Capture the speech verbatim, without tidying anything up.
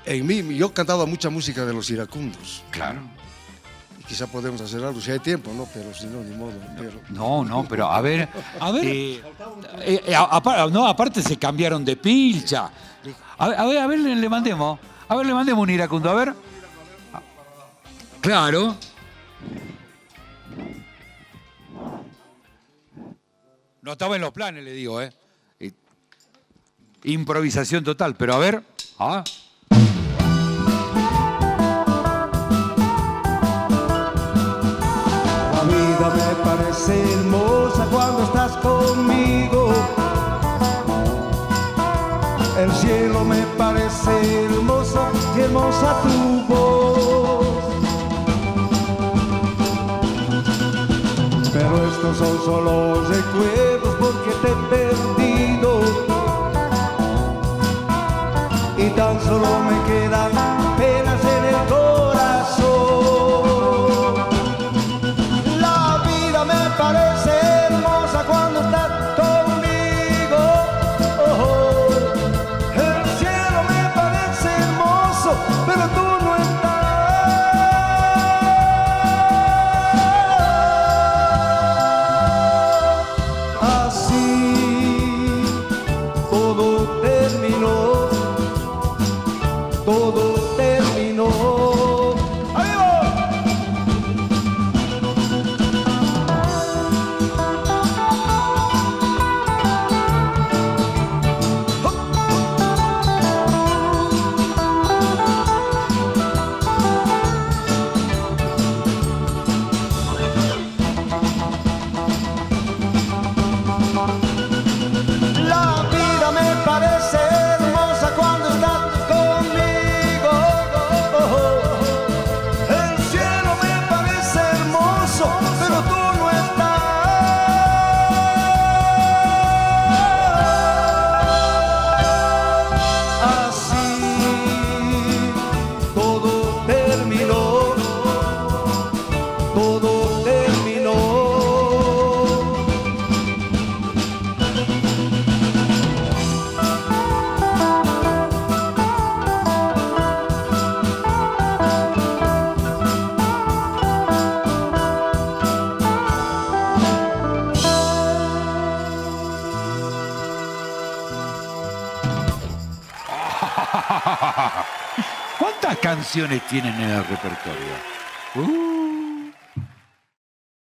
en mí, yo cantaba mucha música de los iracundos. Claro. Y quizá podemos hacer algo si hay tiempo, ¿no? Pero si no, ni modo. Pero... No, no, pero a ver, A ver, eh, eh, eh, apa- no, aparte se cambiaron de pilcha. A ver, a ver, a ver, le, le mandemos. A ver, le mandemos un iracundo, a ver. Claro. No estaba en los planes, le digo, ¿eh? Eh, Improvisación total, pero a ver. Ah. La vida me parece hermosa cuando estás conmigo. El cielo me parece hermoso y hermosa tu voz. Pero estos son solo recuerdos porque te he perdido. Y tan solo me quedan penas en el corazón. La vida me parece hermosa cuando estás conmigo. Oh, el cielo me parece hermoso, pero tú no estás. Así todo terminó. Todo terminó. ¡Amigo! La vida me parece hermosa cuando estás conmigo. El cielo me parece hermoso, pero tú no estás. Así todo terminó. Todo terminó. ¿Cuántas canciones tienen en el repertorio? Uh.